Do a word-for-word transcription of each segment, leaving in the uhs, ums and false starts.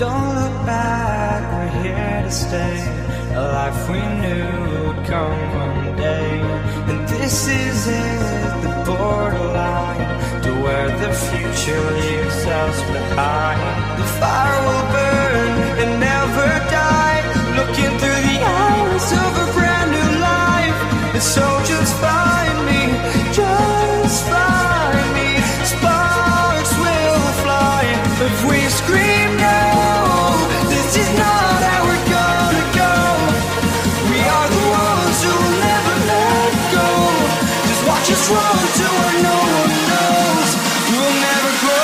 Don't look back, we're here to stay. A life we knew would come one day. And this is it, the borderline to where the future leaves us behind. The fire will burn and never die, looking through the eyes of a brand new life. And so just find me, just find me. Sparks will fly if we scream no. This is not how we're gonna go. We are the ones who will never let go. Just watch us run to where no one knows. We'll never grow.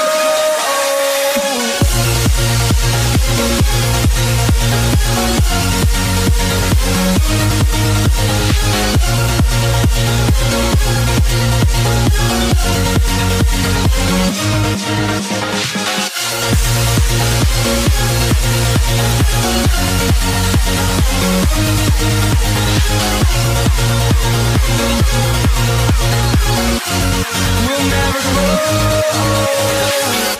We'll never grow.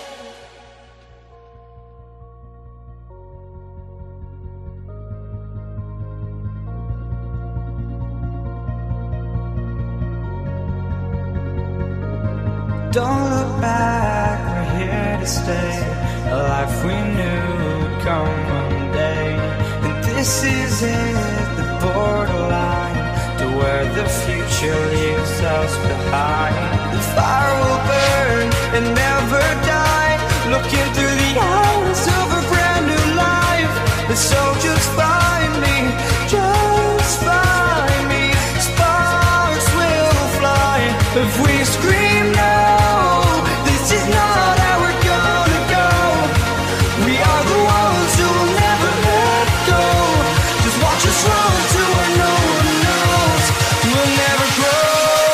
Don't look back, we're here to stay. A life we knew would come one day. And this is it, the borderline to where the future leaves us behind. The fire will burn and never die, looking through the eyes of a brand new life. And so just find me, just find me. Sparks will fly if we scream no. This is not how we're gonna go. We are the ones who will never let go. Just watch us run to where no one knows. We'll never grow.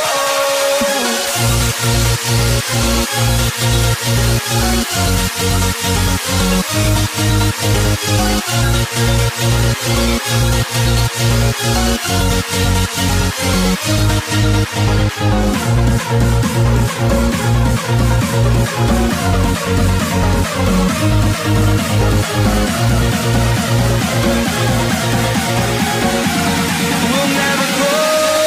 We'll never grow.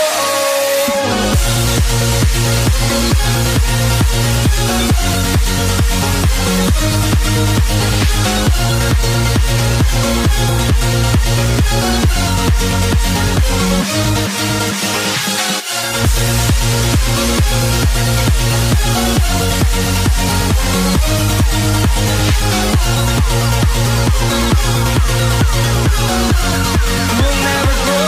We'll never grow.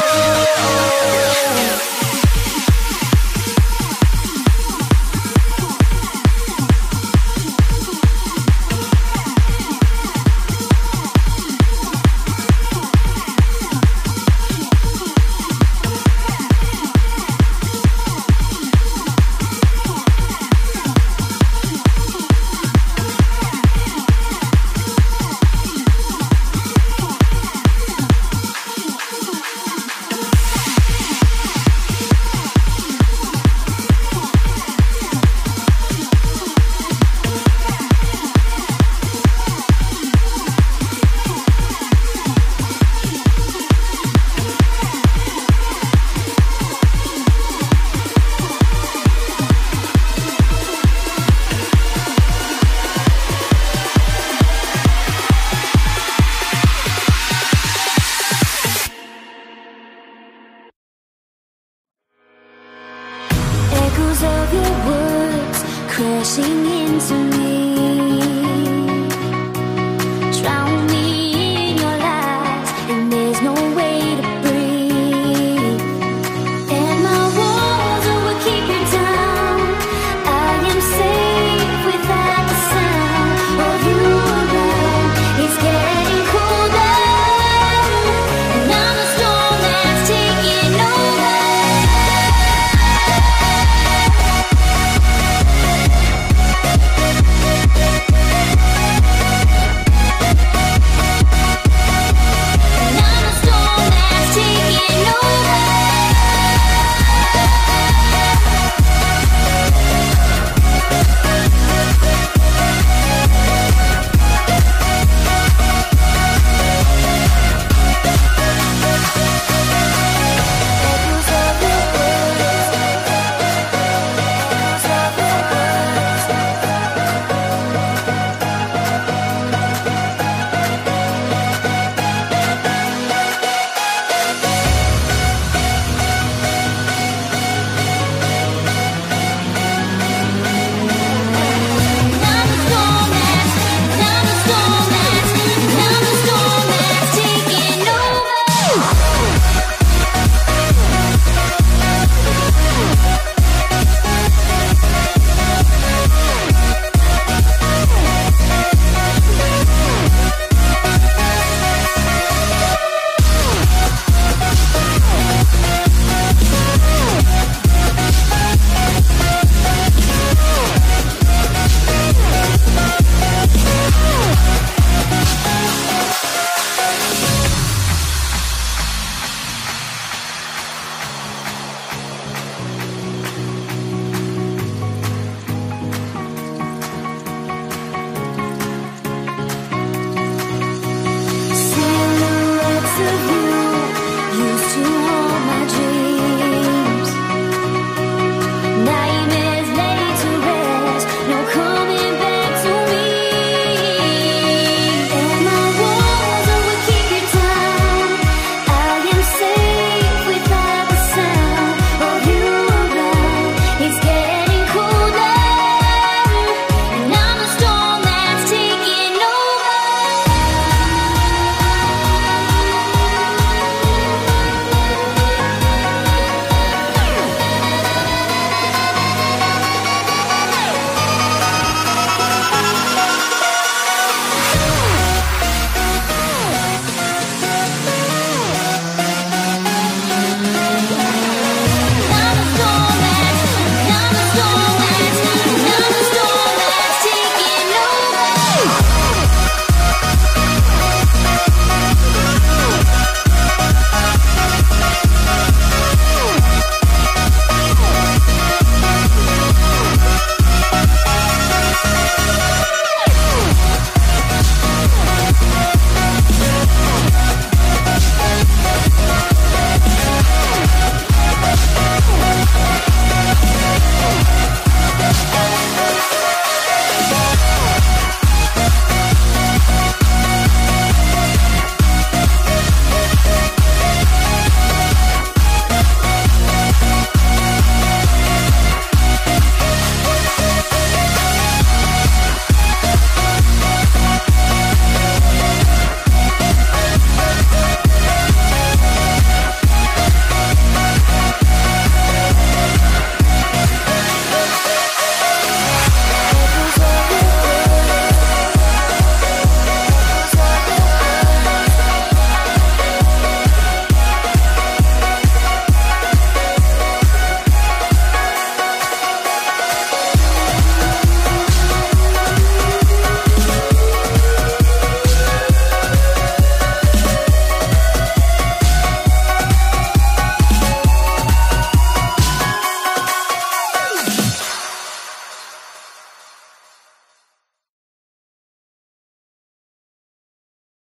Echoes of your words crashing into me.